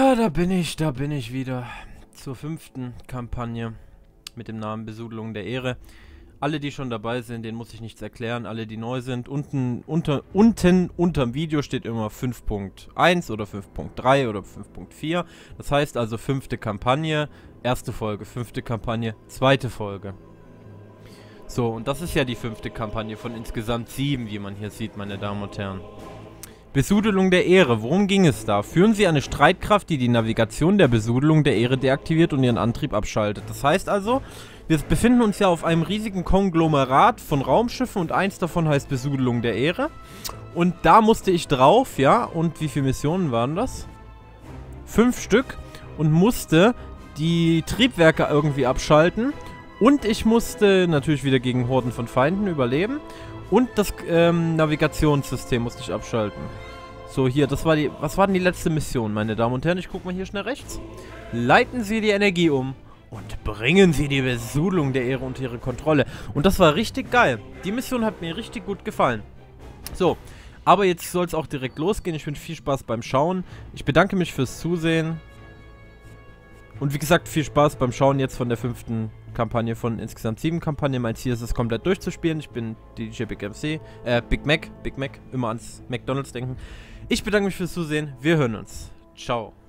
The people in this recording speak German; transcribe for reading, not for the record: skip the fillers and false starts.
Ja, da bin ich wieder. Zur 5. Kampagne mit dem Namen Besudelung der Ehre. Alle, die schon dabei sind, denen muss ich nichts erklären. Alle, die neu sind, unten unterm Video steht immer 5.1 oder 5.3 oder 5.4. Das heißt also 5. Kampagne, 1. Folge, 5. Kampagne, 2. Folge. So, und das ist ja die 5. Kampagne von insgesamt 7, wie man hier sieht, meine Damen und Herren. Besudelung der Ehre. Worum ging es da? Führen Sie eine Streitkraft, die die Navigation der Besudelung der Ehre deaktiviert und ihren Antrieb abschaltet. Das heißt also, wir befinden uns ja auf einem riesigen Konglomerat von Raumschiffen und eins davon heißt Besudelung der Ehre. Und da musste ich drauf, ja, und wie viele Missionen waren das? 5 Stück und musste die Triebwerke irgendwie abschalten. Und ich musste natürlich wieder gegen Horden von Feinden überleben. Und das Navigationssystem musste ich abschalten. So, hier, das war was war denn die letzte Mission, meine Damen und Herren? Ich guck mal hier schnell rechts. Leiten Sie die Energie um und bringen Sie die Besudelung der Ehre unter Ihre Kontrolle. Und das war richtig geil. Die Mission hat mir richtig gut gefallen. So, aber jetzt soll es auch direkt losgehen. Ich wünsche viel Spaß beim Schauen. Ich bedanke mich fürs Zusehen. Und wie gesagt, viel Spaß beim Schauen jetzt von der 5. Kampagne von insgesamt 7 Kampagnen. Mein Ziel ist es, komplett durchzuspielen. Ich bin DJ Big MC, Big Mac, immer ans McDonald's denken. Ich bedanke mich fürs Zusehen. Wir hören uns. Ciao.